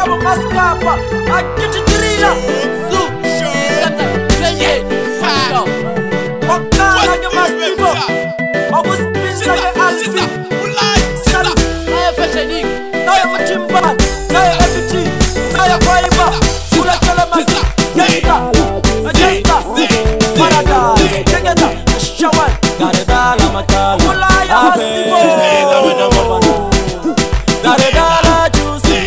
Cabo Mascapa, aqui te trilha. Okana ke Mastivo, August Pinsa ke Alfi. Sal, Naya Fashion, Naya Matimba, Naya FT, Naya Kwaiba, Sula Kalamaki, Jesta, Paradise, Tegeta, Shawan, Garedala matala, Mulaya Mastivo, Garedala juicy,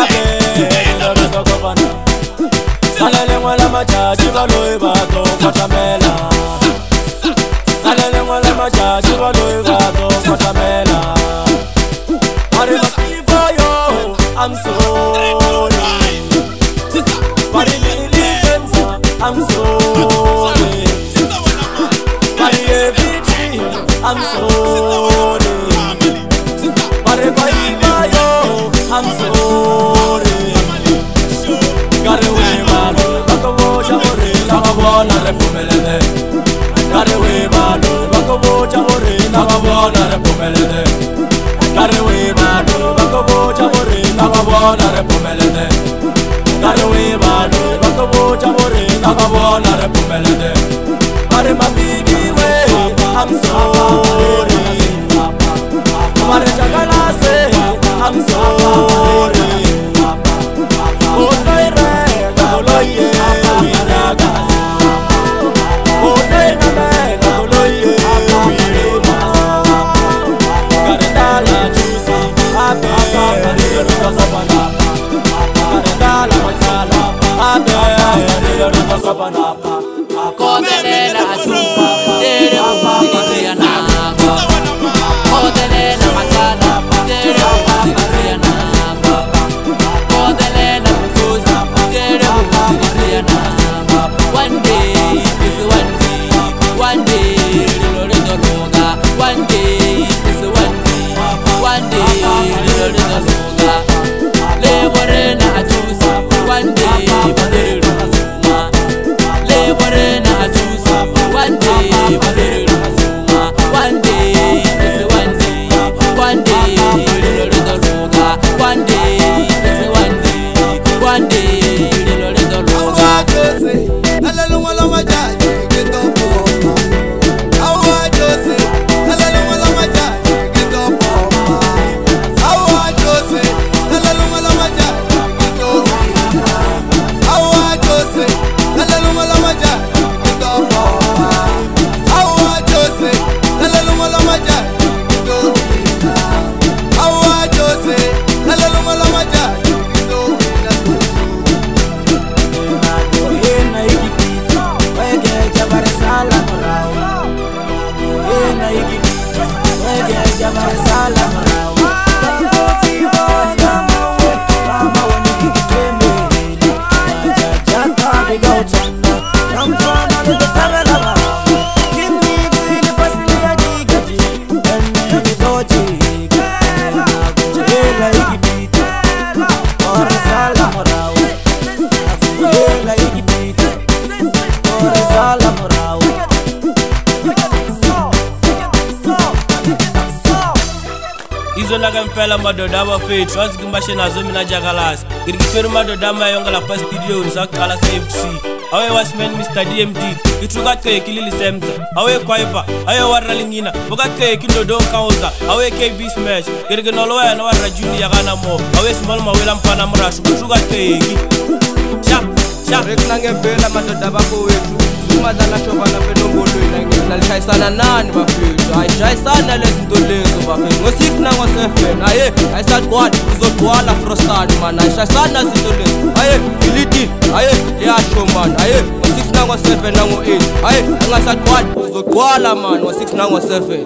Salele mwala machaji baloi bato katamela. Salele mwala machaji baloi bato katamela. Pare Mastivo yo, I'm sorry. Pare Milisenza, I'm sorry. Pare Eviti, I'm sorry. Pare Kwaiba yo, I'm sorry. Garewe malo, bakoboja mori, nakabona repumelede. Garewe malo, bakoboja mori, nakabona repumelede. Garewe malo, bakoboja mori, nakabona repumelede. Garewe malo, bakoboja mori, nakabona repumelede. Mare mabigi we, I'm sorry. Mare jagalase, I'm sorry. Pela madodama fit was gimbashe na zomi na jagalas girgitori madodama yonga la pas studio nsa kala FC awe wasmen Mr DMD gitruga ke kilili semza awe kwaipa awe waralingina boga ke kindodo kauza awe KB smash girginolo ya na warra junior kana mo awe small mawela mpana mrashu gitruga ke sha reklange pela madodama ko wetu madala shobana penongolo ina nalishayisana nani bafethu ayishayisana lezinto lezo bafethu ngo6 na ngo7 aye ayisakwadi uzogwala frostad man ayishayisana izinto lezo aye iliti aye yasho man aye ngo6 na ngo7 na ngo8 aye angasakwadi uzogwala man ngo6 na ngo7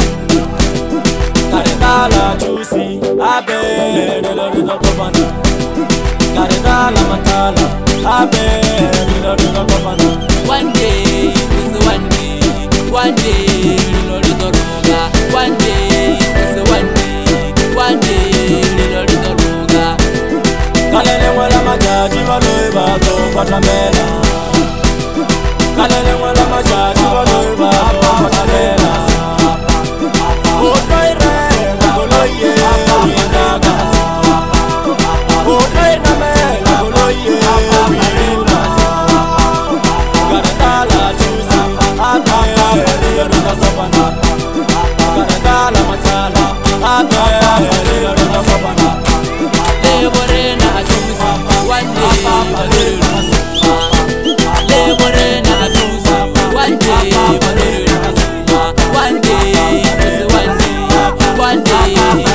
Garedala juicy abe lelo kobana Garedala matala abe lelo kobana. One day is one day, little roga. One day is one day, little roga. Kalele mwala majaji baloi bato patamela. Kalele mwala majaji baloi bato patamela. Otaire, boloye, inaga. Otaire na me. Leborena asusa, one day Leborena asusa, one day one day one day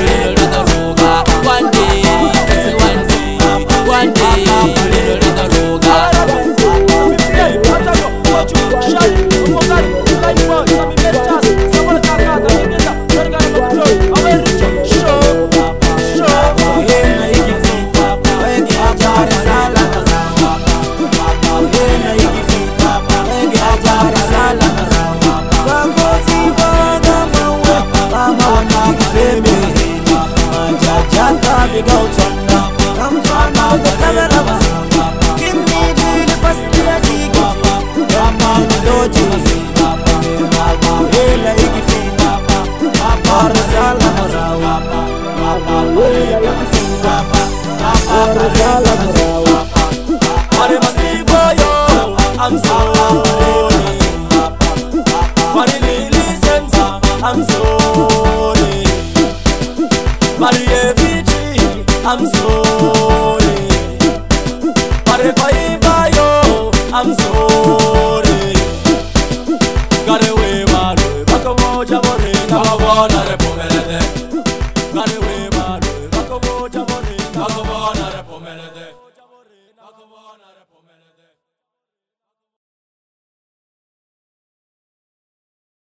one day one day I'm sorry, I'm sorry, Maria Vici, I'm sorry, Maria Bayo, I'm sorry, got away, Mario, Bakamoja, Morena,